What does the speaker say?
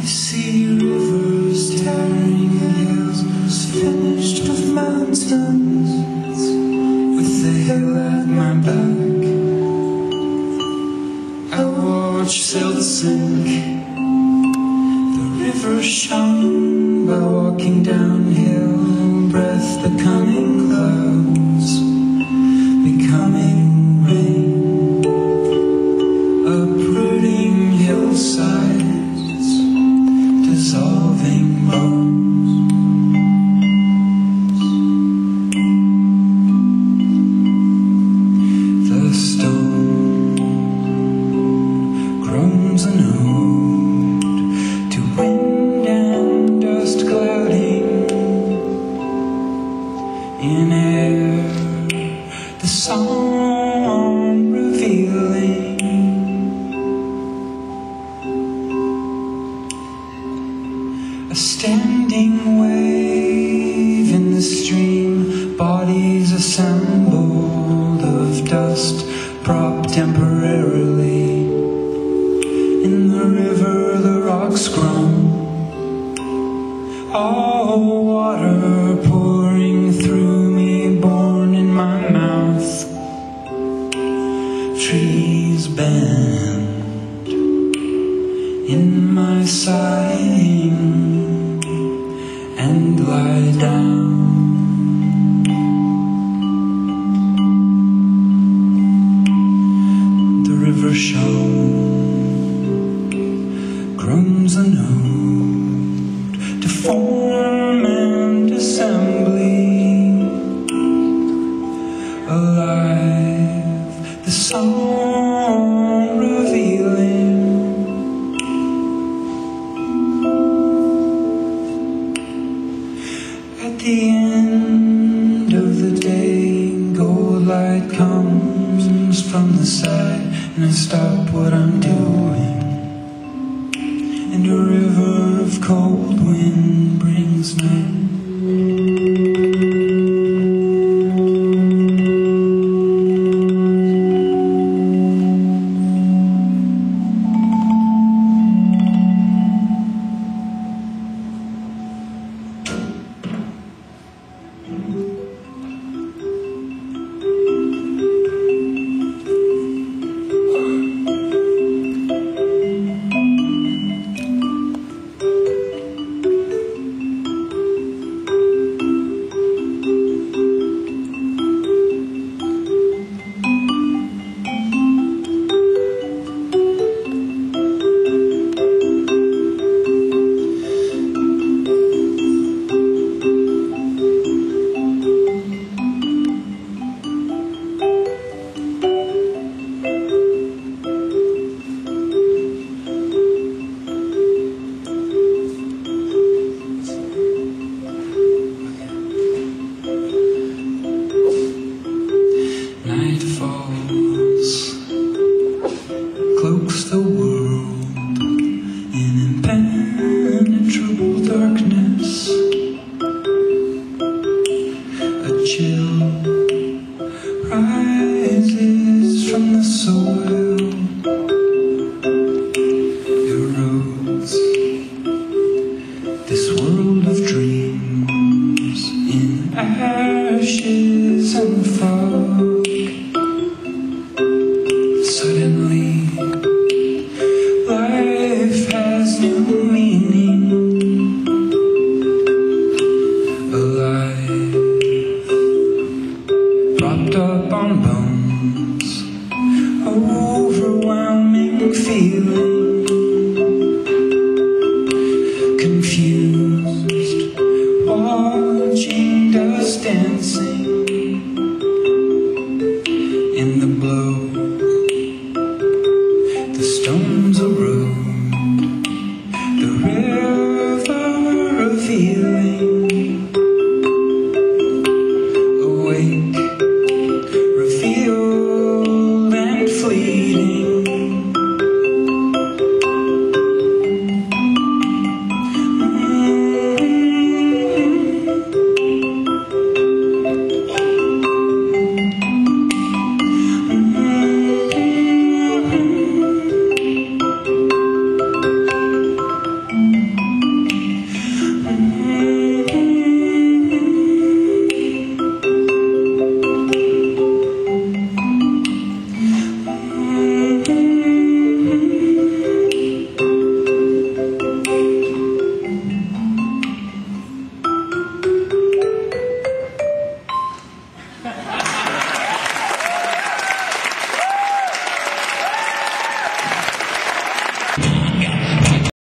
see rivers tearing hills, finished with mountains, with the hill at my back. I watch sails sink, the river shone by walking downhill, breath becoming clouds, becoming rain, uprooting hillsides, dissolving bones. The stone groans an ode to wind and dust clouding in air, the song revealing a standing wave in the stream, bodies assembled of dust, propped temporarily. In the river the rocks groan, all water pouring through me, born in my mouth. Trees bend in my sighing and lie down. The river shone, groans a note to form and assembly, alive, the song revealing at the end of the day. Gold light comes from the side, and I stop what I'm doing, and a river of cold wind brings night.